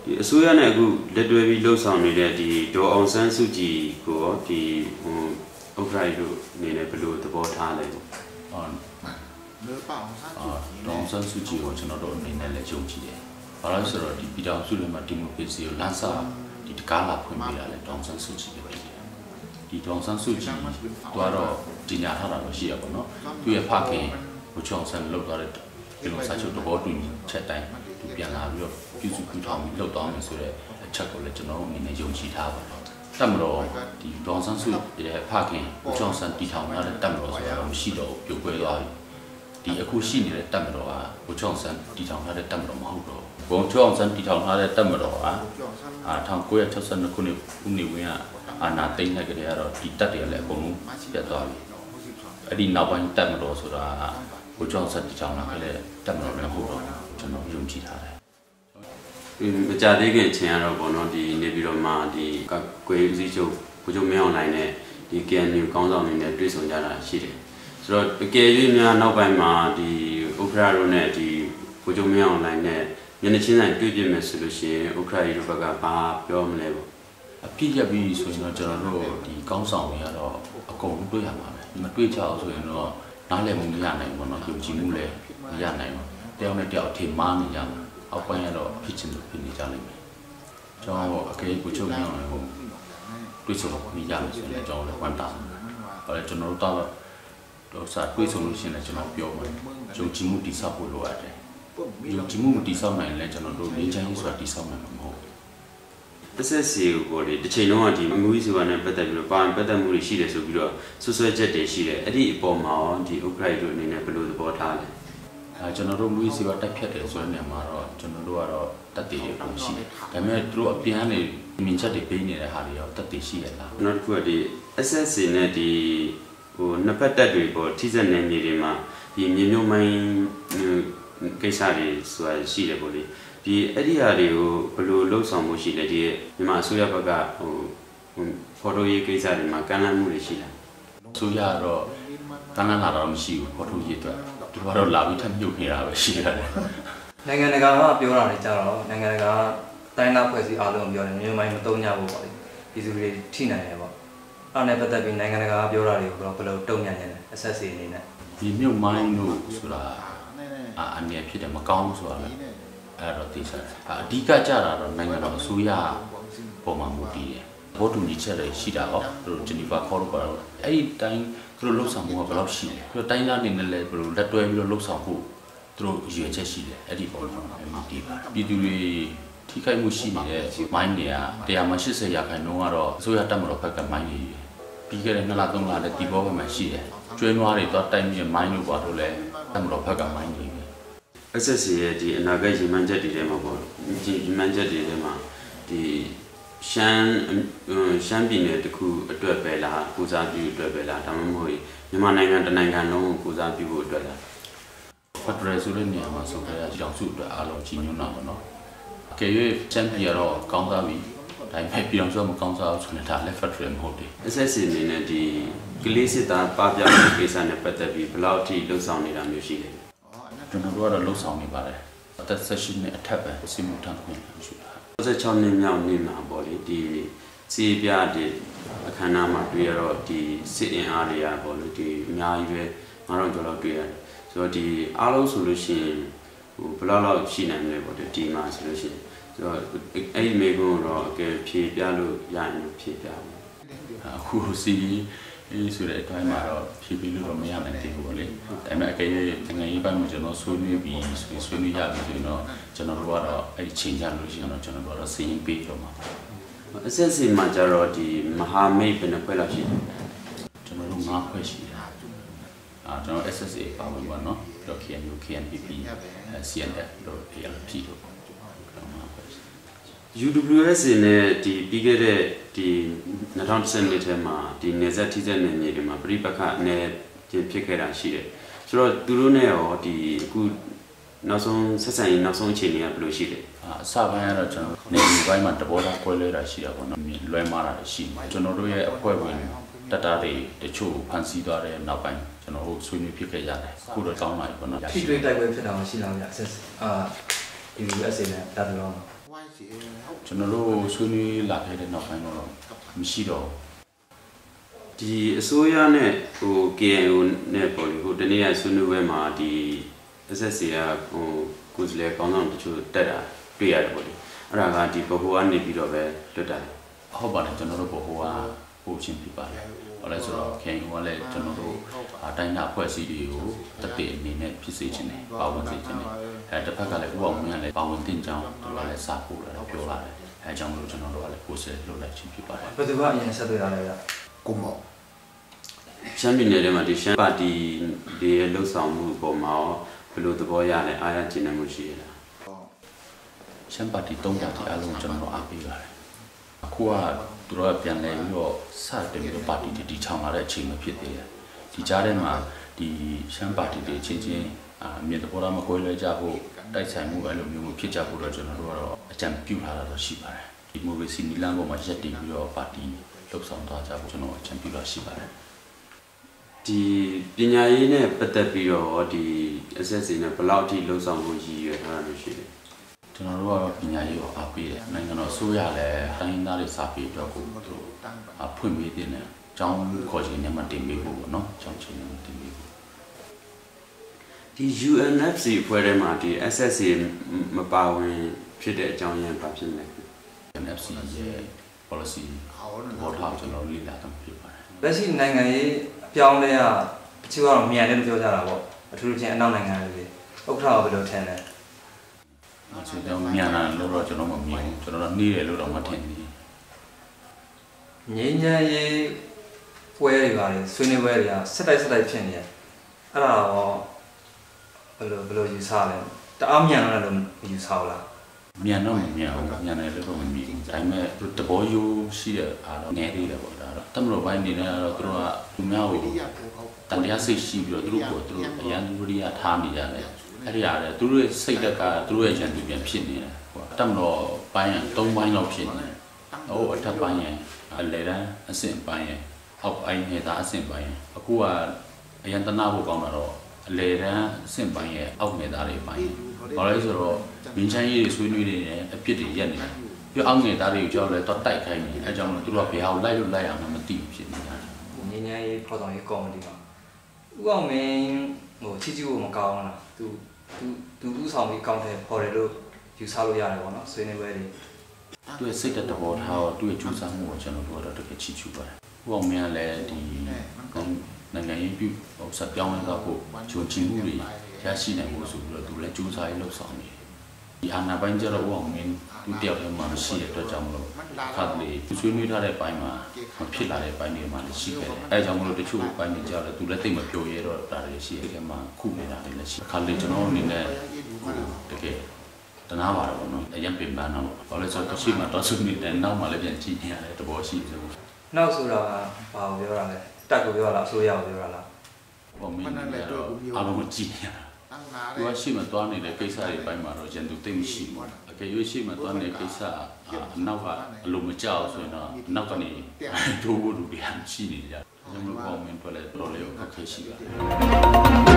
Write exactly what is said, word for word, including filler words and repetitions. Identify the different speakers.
Speaker 1: ဒီအစိုးရနဲ့အခုလက်တွဲပြီးလှုပ်ဆောင်နေတဲ့ဒီဒေါ်အောင်ဆန်းစုကြည်ကိုဒီဟိုဥက္ကဋ္ဌတို့အနေနဲ့ဘယ်လိုသဘောထားလဲဟုတ်ဒေါ်အောင်ဆန်းစုကြည်ကိုကျွန်တော်တို့အနေနဲ့လည်းယုံကြည်တယ်ဘာလို့ဆိုတော့ဒီပြည်ထောင်စုတွေမှာဒီမိုကရေစီကိုလမ်းစာဒီတကားလာဖွင့်ပေးတာလေဒေါ်အောင်ဆန်းစုကြည်ပဲဖြစ်တယ်ဒီဒေါ်အောင်ဆန်းစုကြည်တော့ကြီးညာထားတာလို့ရှိရပါတော့သူရဲ့ဖခင်ဘုချောင်းဆန်းလောက်သွားတဲ့ဒီလိုစာချုပ်သဘောတူညီချက်တိုင်းသူပြန်လာပြီးတော့ပြုစုပြုထောင်ပြီးလောက်သွားမယ်ဆိုတဲ့အချက်ကိုလည်းကျွန်တော်တို့အနေနဲ့ယုံကြည်ထားပါတော့တမတော်ဒီဒေါ်ဆန်းစုရဲ့ဖခင်ဘုချောင်းဆန်းတီထောင်ရတဲ့တမတော်ဆိုတာမရှိတော့ပြုတ်ကွဲသွားပြီဒီအခုရှိနေတဲ့တမတော်ကဘုချောင်းဆန်းတီထောင်ရတဲ့တမတော်မဟုတ်တော့ဘုံချောင်းဆန်းတီထောင်ရတဲ့တမတော်ကအာ၁၉၆၂ခုနှစ်ဦးနေဝင်းကအာနာသိမ့်တဲ့ကြရတော့ဒီတက်တယ်လည်းအကုန်လုံးပြတ်သွားပြီအဲ့ဒီနောက်ပိုင်းတက်မတော်ဆိုတာဘုကြောင့်ဆက်ကြောင်းလာခဲ့တဲ့တက်မတော်လည်းဟုတ်တော့ကျွန်တော်ယုံကြည်ထားတယ်။မကြသေးခင်အချိန်ကတော့ပေါ့နော်ဒီနေပြီးတော့မှဒီကွေးဦးစီးချုပ်ဘုချုပ်မင်းအောင်လှိုင်နဲ့ဒီ K N U ကောင်းဆောင်တွေနဲ့တွေ့ဆုံကြတာရှိတယ်။ဆိုတော့တကယ်၍များနောက်ပိုင်းမှာဒီဥက္ကဋ္ဌတို့နဲ့ဒီဘုချုပ်မင်းအောင်လှိုင်နဲ့မျက်နှာချင်းဆိုင်တွေ့ပြမယ်ဆိုလို့ရှိရင်ဥက္ကဋ္ဌကြီးတို့ဘက်ကဘာပြောမလဲပေါ့အပြည့်ရပြီဆိုရင်တော့ကျွန်တော်တို့ဒီကောင်းဆောင်တွေကတော့အကုန်လုံးတွေ့ရမှာပဲမတွေ့ကြအောင်ဆိုရင်တော့နားလည်မှုမရနိုင်ဘူးเนาะယုံကြည်မှုလည်းမရနိုင်ဘူးတယောက်နဲ့တယောက်ထင်မှားနေကြမှာအောက်ပိုင်းကတော့ဖြစ်ချင်လို့ဖြစ်နေကြလိမ့်မယ်ကျွန်တော်အကေကိုချုပ်နေအောင်ဟိုတွေ့ဆုံမိကြမယ်ဆိုရင်ကျွန်တော်လည်းဝမ်းသာတယ်ဟောလေကျွန်တော်တို့တော့တော့စာတွေ့ဆုံလို့ရှိရင်လည်းကျွန်တော်ပြောမယ်ယုံကြည်မှုတည်ဆောက်ဖို့လိုအပ်တယ်ယုံကြည်မှုမတည်ဆောက်နိုင်လည်းကျွန်တော်တို့နေချမ်းရေးဆိုတာတည်ဆောက်နိုင်မှာမဟုတ်ဘူးS S A ကိုလေတစ်ချိန်လုံးကဒီအငွေးဆိုတာနဲ့ပတ်သက်ပြီးတော့ပါပတ်သက်မှုတွေရှိတယ်ဆိုပြီးတော့ဆွဆွဲချက်တွေရှိတယ်အဲ့ဒီအပေါ်မှာရောဒီဥက္ကဋ္ဌတို့အနေနဲ့ဘယ်လိုသဘောထားလဲအဲကျွန်တော်တို့ငွေးဆိုတာတက်ဖြတ်တယ်ဆိုတဲ့နေရာမှာတော့ကျွန်တော်တို့ကတော့တက်တည်ရအောင်ရှိတယ်ဒါပေမဲ့သူတို့အပြန်နေမြင်ချက်တွေပေးနေတဲ့ဟာတွေရောတက်တည်ရှိရလားနောက်တစ်ခုကဒီ S S A နဲ့ဒီဟိုနှစ်ဖက်တက်တွေပေါ်ထိစက်နယ်မြေတွေမှာဒီမြေမြုပ်မိုင်းကိစ္စတွေဆိုတာရှိတယ်ပေါ့လေဒီအဲ့ဒီဟာတွေကိုဘယ်လိုလှုပ်ဆောင်မှုရှိလဲဒီမြန်မာအစိုးရဘက်ကဟိုဖော်ထုတ်ရေးကိစ္စတွေမှာကန့်လန့်မှုတွေရှိလားအစိုးရတော့ကန့်လန့်လာတော့မရှိဘူးဖော်ထုတ်ရေးအတွက်သူတို့ကတော့လာပြီးထပ်မြုပ်နေတာပဲရှိရတယ်
Speaker 2: နိုင်ငံတကာကပြောတာလည်းကြတော့နိုင်ငံတကာတိုင်းသားဖွဲ့စည်းအားလုံးပြောတယ်မြန်မာမိုင်းမတုံးကြဘူးပေါ့လေပြည်သူတွေထိနိုင်တယ်ပေါ့အဲ့နဲ့ပတ်သက်ပြီးနိုင်ငံတကာကပြောတာတွေကိုဘယ်လိုတုံ့ပြန်ရလဲ S S A အနေနဲ့
Speaker 1: ဒီမြုပ်မိုင်းတို့ဆိုတာအာအနေဖြစ်တယ်မကောင်းဆိုတာလေအဲ့တော့သိစားအဓိကကြတာတော့နိုင်ငံတော်အစိုးရပုံမှန်မူတည်တယ်ဘောတူညီချက်တွေရှိတာဟောသူတို့ဂျနီဗာခေါ်လို့ပါတော့အဲ့ဒီတိုင်းသူတို့လှုပ်ဆောင်မှုကဘယ်လောက်ရှိလဲသူတို့တိုင်းသားနေနဲ့လည်းဘယ်လိုလက်တွဲပြီးတော့လှုပ်ဆောင်ဖို့သူတို့ရွေချက်ရှိတယ်အဲ့ဒီပုံမှာမူတည်ပါတယ်ပြည်သူတွေထိခိုက်မှုရှိနေတဲ့မိုင်းတွေကတရားမှ၈၀ရာခိုင်နှုန်းကတော့အစိုးရတပ်မတော်ဘက်ကမိုင်းတွေပြီးခဲ့တဲ့နှစ်လသုံးလနဲ့ဒီဘောဘက်မှာရှိတယ်ကျွဲနွားတွေတော့တိုင်းပြီးမိုင်းလို့ပါတော့လဲတပ်မတော်ဘက်ကမိုင်းတွေS S A ရဲ့ဒီအနာဂတ်ရည်မှန်းချက်တွေထဲမှာပေါ့ဒီရည်မှန်းချက်တွေထဲမှာဒီရှမ်းရှမ်းပြည်နယ်တစ်ခုအတွက်ပဲလားကိုစားပြုအတွက်ပဲလားဒါမှမဟုတ်မြန်မာနိုင်ငံတစ်နိုင်ငံလုံးကိုကိုစားပြုဖို့အတွက်လားဖက်ဒရယ်ဆိုတဲ့နေရာမှာဆိုကြရအောင်စုအတွက်အားလုံးကြီးညွှန်းတာပေါ့နော်အကယ်၍ရှမ်းပြည်ကတော့ကောင်းစားပြီဒါပေမဲ့ပြည်အောင်စုမကောင်းစားဘူးဆိုရင်ဒါလည်းဖက်ဒရယ်မဟုတ်ဘူး S S A အနေနဲ့ဒီကလေးစစ်သားပပျောက်တဲ့ကိစ္စနဲ့ပတ်သက်ပြီးဘယ်လောက်ထိလှုပ်ဆောင်နေတာမျိုးရှိလဲကျွန်တော်တို့ကတော့လှုပ်ဆောင်နေပါတယ်အသက်၁၈နှစ်အထက်ပဲစီမံထမ်းခွင့်ရှိတာ၃၆နှစ်မြောက်နေ့မှာပေါ့လေဒီစီပြတဲ့အခမ်းအနားမှာတွေ့ရတော့ဒီစစ်အင်အားတွေကပေါ့လေဒီအများကြီးပဲငါတို့ကြော်တော့တွေ့ရတယ်ဆိုတော့ဒီအားလုံးဆိုလို့ရှိရင်ဟိုဘယ်လောက်လောက်ရှိနိုင်မလဲပေါ့ဒီမှာဆိုလို့ရှိရင်ဆိုတော့အဲ့ဒီမိကုန်းတော့အကယ်ဖြေပြလို့ရရင်ဖြေပြပါအခုစီအေးဆိုတဲ့အတိုင်းမှာတော့ဖြေပြီးလို့တော့မရနိုင်သေးဘူးပေါ့လေဒါပေမဲ့အကယ်၍ငွေရေးပိုင်းမှာကျွန်တော်ဆွေးနွေးပြီးဆွေးနွေးရပြီဆိုရင်တော့ကျွန်တော်တို့ကတော့အဲ့ဒီချိန်ကြလို့ရှိရင်တော့ကျွန်တော်တို့ကတော့စီရင်ပေးတော့မှာအစစ်စီမှာကျတော့ဒီမဟာမိတ်ဘယ်နှဖွဲ့လောက်ရှိလဲကျွန်တော်တို့၅ဖွဲ့ရှိတယ်အာကျွန်တော် S S A ပါဝင်ပါနော်တော့ K N U K N P P C N F တို့ P L P တို့U W S A နဲ့ဒီပြီးခဲ့တဲ့ဒီ၂၀၁၂ထဲမှာဒီနေဆက်ထိစက်နယ်မြေတွေမှာပြိပခနဲ့ဖြစ်ခဲ့တာရှိတယ်ဆိုတော့သူတို့နဲ့ရောဒီအခုနောက်ဆုံးဆက်ဆံရေးနောက်ဆုံးအခြေအနေကဘယ်လိုရှိလဲအစပိုင်းကတော့ကျွန်တော်နေဒီဘိုင်းမှာတဘောသားပွဲလဲတာရှိတာပေါ့နော်လွဲမားတာရှိမှာကျွန်တော်တို့ရဲ့အဖွဲ့ဝင်တက်တာတွေတချို့ဖန်ဆီးသွားတဲ့နောက်ပိုင်းကျွန်တော်တို့ဆွေးနွေးဖြစ်ခဲ့ရတယ်အခုတော့ကောင်းလာပြီပေါ့နော်
Speaker 2: ထိတွေ့တိုက်ပွဲဖြစ်တာမရှိလားဗျဆက်အာ U W S A နဲ့တာတော်
Speaker 1: ကျွန်တော်တို့ဆွေးနွေးလာခဲ့တဲ့နောက်ပိုင်းတော့မရှိတော့
Speaker 3: ဒီအစိုးရနဲ့ဟို K N O နဲ့ပေါ့လေဟိုတနေ့ကဆွေးနွေးပွဲမှာဒီ S S A ကဟိုကိုယ်စားလှယ်ကောင်းဆောင်တချို့တက်တာတွေ့ရတယ်ပေါ့လေအဲ့ဒါကဒီဘဟိုကနေပြီးတော့ပဲလွတ်တာ
Speaker 1: ဟုတ်ပါတယ်ကျွန်တော်တို့ဘဟိုကပို့ချင်းပြပါတယ်ဘာလဲဆိုတော့ K N O ကလည်းကျွန်တော်တို့အတိုင်းအဖွဲ့အစည်းတွေကိုတက်တဲ့အနေနဲ့ဖြစ်စေချင်တယ်ပါဝင်စေချင်တယ်အဲတစ်ဖက်ကလည်းဥပအောင်မြင်လည်းပါဝင်တင်ကြောင်းသူကလည်းစာပို့လာတယ်ပြောလာတယ်အဲကြောင့်မလို့ကျွန်တော်တို့ကလည်းကိုယ်စားလှယ်လုပ်လိုက်ချင်းဖြစ်ပါတယ်
Speaker 2: ဘယ်သူကအရင်ဆက်သွယ်ရလဲဗျ
Speaker 4: ကိုမော
Speaker 3: ရှမ်းပြည်နယ်ထဲမှာဒီရှမ်းပါတီတွေရဲ့လှုပ်ဆောင်မှုပုံမှာဘယ်လိုသဘောရလဲအားရကျဉ်းမှုရှိရလား
Speaker 1: ရှမ်းပါတီသုံးပါတီအလုံးကျွန်တော်အားပေးပါတယ်အခုကသူတို့ကပြန်လဲပြီးတော့စတင်ပြီးတော့ပါတီတွေတည်ထောင်လာတဲ့အချိန်မှဖြစ်သေးတယ်ဒီကြားထဲမှာဒီရှမ်းပါတီတွေချင်းချင်းအမြင့်သဘောထားမကွဲလွဲကြဖို့တိုက်ဆိုင်မှုအဲ့လိုမျိုးမျိုးဖြစ်ကြဖို့တော့ကျွန်တော်တို့ကတော့အကြံပြုထားတာတော့ရှိပါတယ်ဒီမိုကရေစီနီလန်းပေါ်မှာရက်တည်ပြီးတော့ပါတီလှုပ်ဆောင်သွားကြဖို့ကျွန်တော်အကြံပြုတာရှိပါတယ်
Speaker 3: ဒီပညာရေးနဲ့ပတ်သက်ပြီးတော့ဒီ S S A နဲ့ဘယ်လောက်ထိလှုပ်ဆောင်ဖို့ရည်ရွယ်ထားတာရှိလဲ
Speaker 1: ကျွန်တော်တို့ကတော့ပညာရေးကိုအားပေးတယ်နိုင်ငံတော်အစိုးရလည်းတိုင်းရင်းသားတွေစာပေအတွက်ကိုသူဖွင့်ပေးတဲ့။ကျောင်းခေါ်ခြင်းနဲ့မှတင်ပေးဖို့ပေါ့နော်။ကျောင်းချင်းနဲ့တင်ပေးဖို့
Speaker 3: ဒီ U N F C ဖွဲ့ထဲမှာဒီ S S A မပါဝင်ဖြစ်တဲ့အကြောင်းရင်းဘာဖြစ်လဲ
Speaker 1: ။ U N F C ရဲ့ policy ဘောထားကျွန်တော်လေ့လာတော့ဖြစ်ပါတယ်
Speaker 2: ။လက်ရှိနိုင်ငံရေးအပြောင်းလဲရတချို့ကတော့မြန်တယ်လို့ပြောကြတာပေါ့။အထူးသဖြင့်အနောက်နိုင်ငံတွေဥက္ကဋ္ဌကဘယ်လိုထင်လဲ
Speaker 1: ။ကျွန်တော်မြန်လာလို့တော့ကျွန်တော်မမြင်ဘူးကျွန်တော်တော့နှီးတယ်လို့တော့မထင်ဘူး
Speaker 2: ငင်းချမ်းရေးပွဲတွေပါလေဆွေးနွေးပွဲတွေကစက်တိုက်စက်တိုက်ဖြစ်နေတယ်အဲ့ဒါတော့ဘယ်လိုဘယ်လိုယူဆလဲတအားမြန်လာလို့ယူဆလား
Speaker 1: မြန်တော့မမြန်ဘူးမြန်တယ်လို့တော့မမြင်ဘူးဒါပေမဲ့တဘောယူရှိတဲ့အားတော့နည်းသေးတယ်ပေါ့ဒါတော့တမလို့ပိုင်းနေနေတော့သူတို့ကသူများကိုတန်တရားစိတ်ရှိပြီးတော့သူတို့ကိုသူတို့အရန်လူတွေကထားနေကြတယ်အဲ့ဒီရတယ်သူတို့ရဲ့စိတ်တက်ကသူတို့ရဲ့ဉာဏ်တူပြန်ဖြစ်နေတယ်ဟိုတမလို့ပိုင်းသုံးပိုင်းလောက်ဖြစ်နေတယ်ဟိုအထက်ပိုင်းရဲ့အလေတန်းအဆင့်ပိုင်းရဲ့အောက်ပိုင်းရဲ့ဒါအဆင့်ပိုင်းရဲ့အခုကအရန်တနာဖို့ကောင်းတာတော့အလေတန်းအဆင့်ပိုင်းရဲ့အောက်ငယ်သားတွေပိုင်းဘာလဲဆိုတော့မင်းချမ်းရေးတွေဆွေးနွေးနေတယ်အပြစ်တွေရက်နေတယ်ပြီးအောက်ငယ်သားတွေကိုကြောက်လဲတော့တိုက်ခိုင်းနေအဲကြောင့်လို့သူတို့ကဘယ်ဟာကိုလိုက်လို့လိုက်အောင်မသိဘူးဖြစ်နေတာ
Speaker 2: ငင်းငင်းရေးဖော်ဆောင်ရေးကော်မတီမှာဥအောင်မင်းဟိုချီချီကိုမကောင်းလားသူသူသူဥဆောင်ပြီးကောင်းတယ်ခေါ်တယ်လို့ယူဆလို့ရတယ်ပေါ့နော်ဆွေးနွေးပွဲတွေ
Speaker 1: သူရဲ့စိတ်တဘောထားတော့သူရဲ့ကြိုးစားမှုကိုကျွန်တော်တို့ကတော့တကယ်ချီးကျူးပါတယ်။ဥအောင်မင်းကလည်းဒီနိုင်ငံရေးပြုဟိုဆက်ပြောင်းလဲတော့ဖို့ဂျုံချင်မှုတွေရရှိနိုင်ဖို့ဆိုပြီးတော့သူလည်းကြိုးစားရေးလှုပ်ဆောင်နေတယ်။ဒီအာဏာပိုင်းကျတော့ဥအောင်မင်းသူတယောက်တည်းမှမရှိတဲ့အတွက်ကြောင့်မလို့ခါတလေသူဆွေးနွေးထားတဲ့ပိုင်းမှာမဖြစ်လာတဲ့ပိုင်းတွေမှလည်းရှိခဲ့တယ်။အဲကြောင့်မလို့တချို့ပိုင်းတွေကျတော့သူလည်းသိမပြောရဲတော့တာတွေရှိတယ်။ဒီမှာခုနေတာတွေလည်းရှိ။ခါလေကျွန်တော်အနေနဲ့တကယ်တနာပါတော့နော်အရင်ပြင်ပန်းတော့ဘာလို့ဆိုတော့ရှိမှတော့ဆုနေတယ်နောက်မှလည်းပြန်ကြည့်နေရတယ်တဘောရှိဆို
Speaker 2: နောက်ဆိုတာကဘာကိုပြောရလဲတက်ကိုပြောရလားဆိုရအောင်ပြောရလား
Speaker 1: ဟောမင်းလည်းတော့အားလုံးကြည့်နေရတာသူကရှိမှသွားနေတဲ့ကိစ္စတွေပိုင်းမှာတော့ရန်သူသိမရှိဘူးအကယ်၍ရှိမှသွားနေတဲ့ကိစ္စအနောက်ကအလိုမကြောက်ဆိုရင်တော့နောက်ကနေဒိုးဖို့လူတွေရှိနေကြတယ်ကျွန်တော်ပေါ့မင်းပြောလဲတော်လေးကိုခက်ခဲရှိပါတယ်